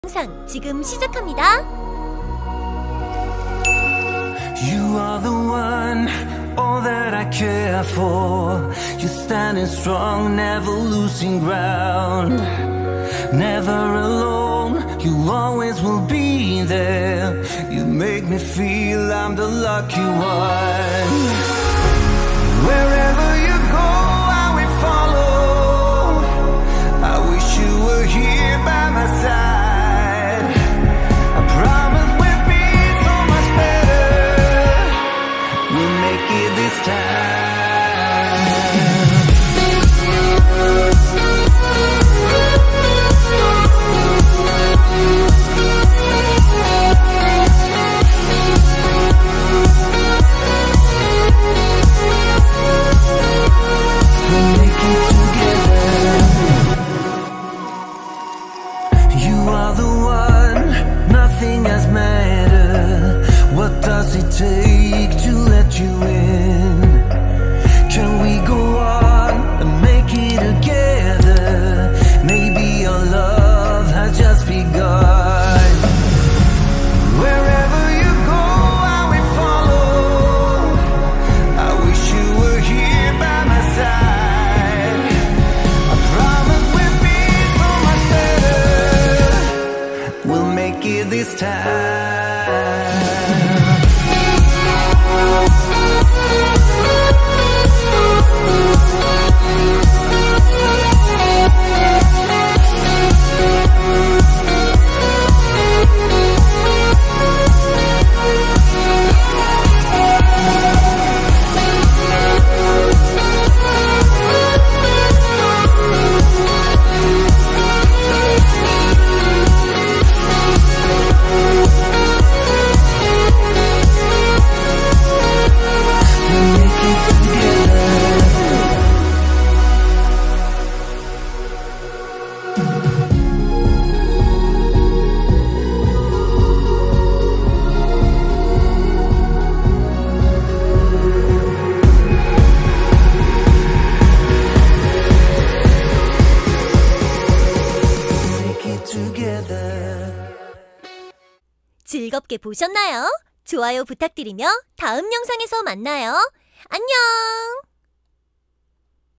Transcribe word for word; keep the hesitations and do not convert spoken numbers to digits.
영상 지금 시작합니다. You are the one, all that I care for. You're standing strong, never losing ground. Never alone, you always will be there. You make me feel I'm the lucky one. Wherever you go, I will follow. I wish you were here by my side. I promise we'll be so much better. We'll make it this time. We'll make it together. You are the one, nothing else matters. What does it take to let you in? Can we go on and make it together? Maybe our love has just begun. Wherever you go, I will follow. I wish you were here by my side. I promise we'll be so much better. We'll make it this time. 즐겁게 보셨나요? 좋아요 부탁드리며 다음 영상에서 만나요. 안녕!